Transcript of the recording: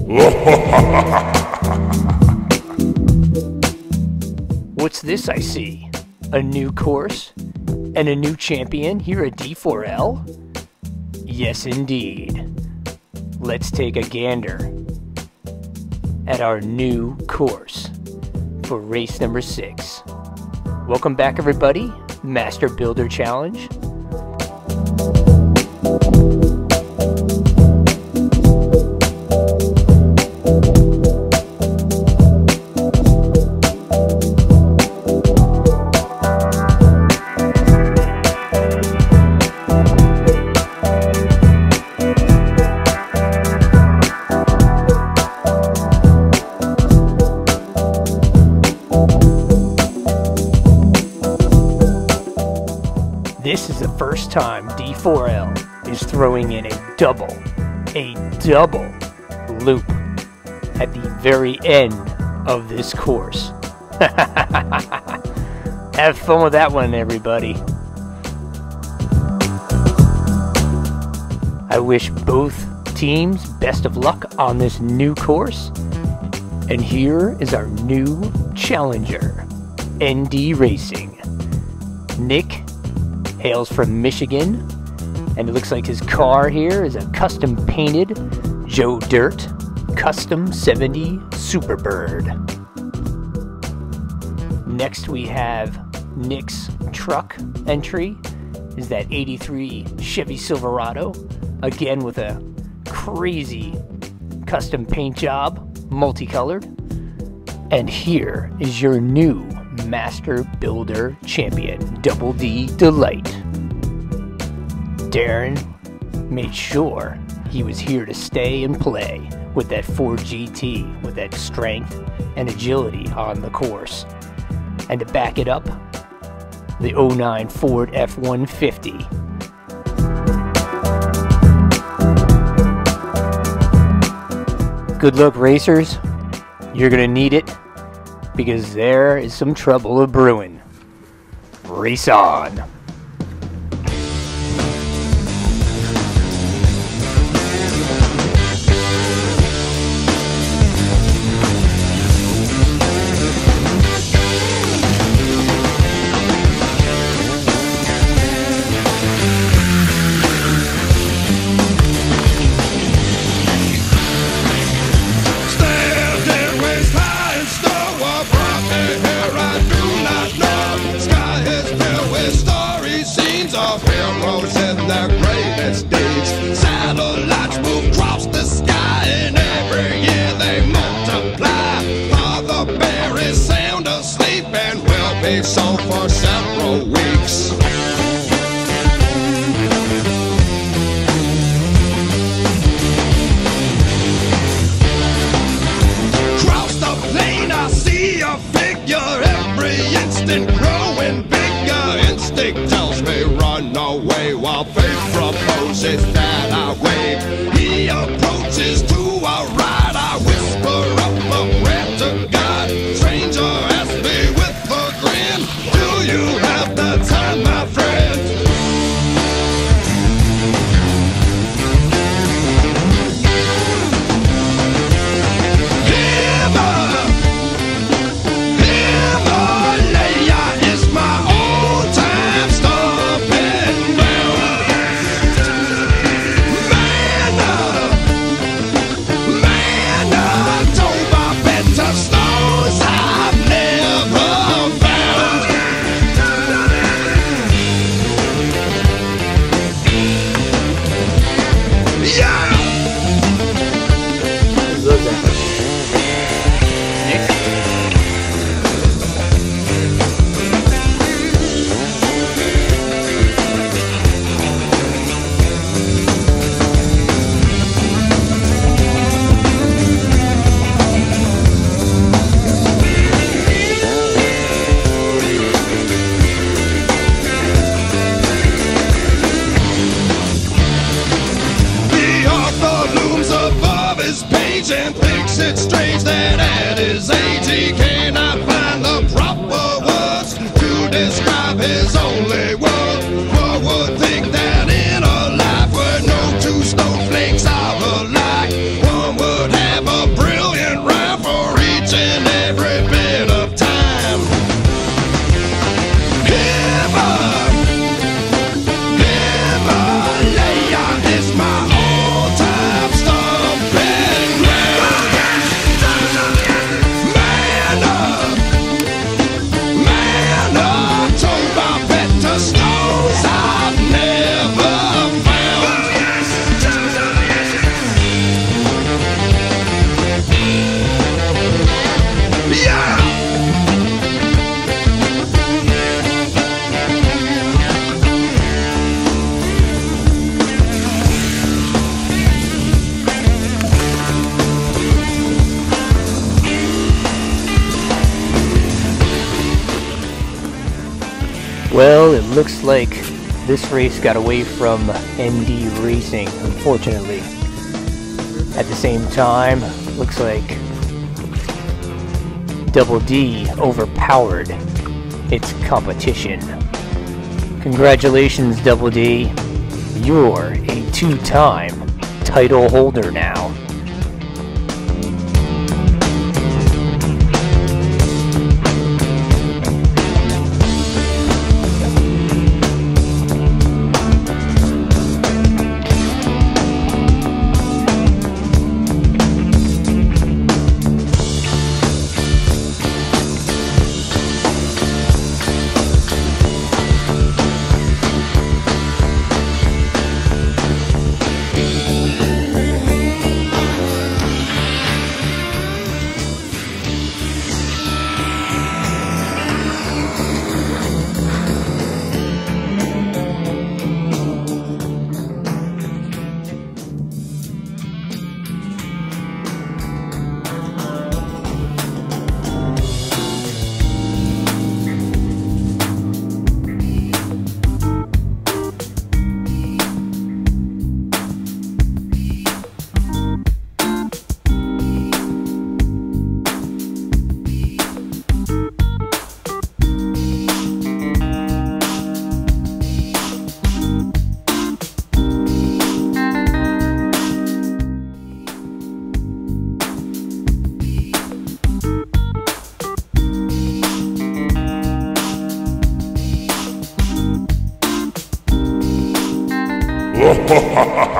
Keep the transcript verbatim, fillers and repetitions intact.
What's this I see? A new course and a new champion here at D four L? Yes, indeed. Let's take a gander at our new course for race number six. Welcome back, everybody. Master Builder Challenge. This is the first time D four L is throwing in a double, a double loop at the very end of this course. Have fun with that one, everybody. I wish both teams best of luck on this new course. And here is our new challenger, N D Racing. Nick hails from Michigan, and it looks like his car here is a custom painted Joe Dirt Custom seventy Superbird. Next we have Nick's truck entry is that eighty-three Chevy Silverado, again with a crazy custom paint job, multicolored. And here is your new Master Builder Champion, Double D Delight. Darren made sure he was here to stay and play with that Ford G T, with that strength and agility on the course. And to back it up, the oh nine Ford F one fifty. Good luck, racers. You're gonna need it, because there is some trouble a brewing. Race on. Satellites move across the sky, and every year they multiply. Father Bear is sound asleep and will be so for several weeks. Across the plain I see a figure, every instant growing bigger. Instinct tells me run away, while faith proposes that I wave. He approaches to a ride, I whisper up a prayer to God. Stranger asks me with a grin, Well, it looks like this race got away from N D Racing, unfortunately. At the same time, looks like Double D overpowered its competition. Congratulations, Double D. You're a two-time title holder now. Ha ha ha!